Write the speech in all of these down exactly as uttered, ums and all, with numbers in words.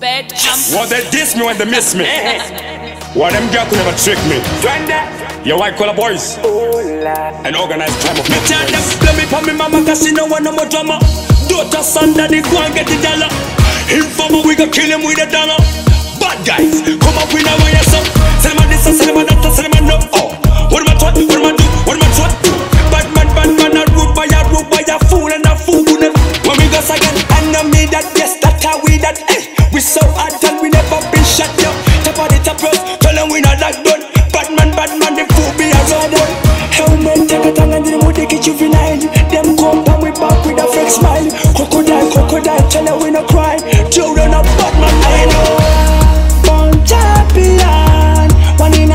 bad champion. What they diss me when they miss me. What them girls never trick me. Your white collar boys and organized crime of me. Tell them, let me put me mama cause she no want no more drama. Daughter son daddy go and get the dollar. Informer we gon' kill him with a dollar. Bad guys, come up with a wire so. Sell them a this and sell them a that and sell them a no. Oh, what am I taught? What am I do? What am I taught? Bad man, bad man, a rude by a rude by a fool and a fool. When we go again, I know me that yes, that's how we that. Eh, we so hard and we never been shot yo. Top of the top road, tell them we not that done. Bad man, bad man, the fool be a road. Helmet, take a tongue and the mood they get juvenile. Them come and we back with a fake smile. Crocodile, crocodile, tell them we no cry. Children of bad man, I know. Born champion, one in a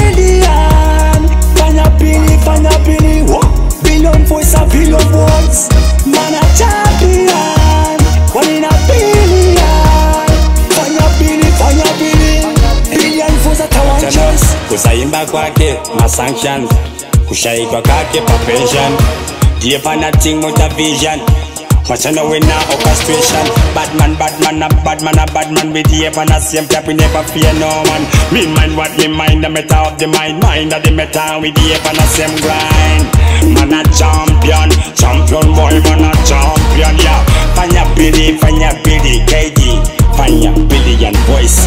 billion. Find a billy, find a billy, what? Billion voice, a billion voice. Man a champion, one in a billion. Find a billy, find a billy. Billion voice a tower chance. Kusaimba kwake, ma sanctions. Kushaikwa kake pa pension. Deep on a thing with a vision. Machana we na orchestration. Bad man, bad man, a bad man, a bad man. We deep on a same type, we never fear no man. Me mind what me mind, the matter of the mind. Mind of the matter, we deep on a same grind. Man a champion, champion boy, man a champion, yeah. Fanya Billy, Fanya Billy, K D, Fanya billion voice.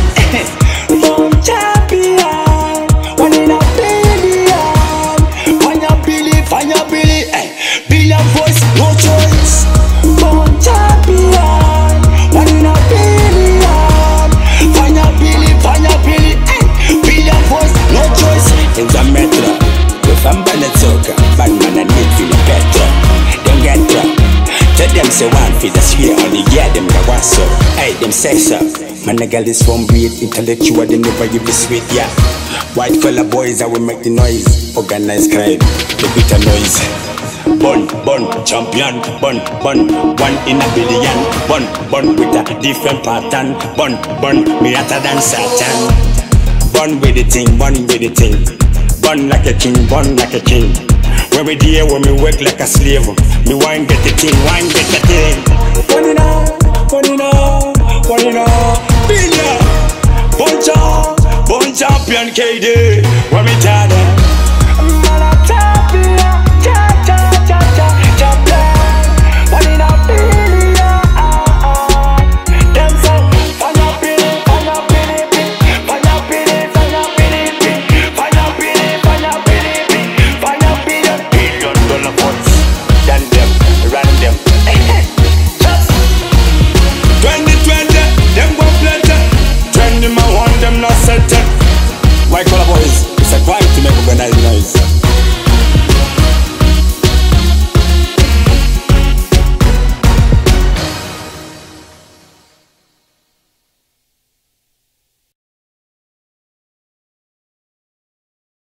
Born champion, one in a billion. Fanya Billy, Fanya Billy, eh. Billion voice, no choice. Born champion, one in a billion. Fanya Billy, Fanya Billy, eh. Billion voice, no choice. In the metro, if I'm Banatoka, bad man I need feel better. Don't get drunk. Tell them say one for the sphere, only get them the one so. Hey, them sex up. Man, the girl is from breed, intellectual, they never give the sweet, yeah. White collar boys, I will make the noise. Organized crime, the bitter noise. Bun, bun, champion, bun, bun, one in a billion. Bun, bun with a different pattern. Bun, bun, me hotter than Satan. Bun with the thing, bun with the thing. Bun like a king, bun like a king. When we deal, when we work like a slave. Me wine get the thing, wine get the thing. Money now, money now, money now. Billion, bun champ, bun champion K D. When we tell them, man a champion, cha cha cha cha champion. One in a billion. Them say, Fanya Billy, Fanya Billy, Fanya Billy, Fanya Billy, Fanya Billy, Fanya Billy, Fanya Billion, billion dollar votes. Done them, run them. Just Twenty twenty, them go plenty. Twenty man want them not set it. White collar boys, it's a crime to make organized noise.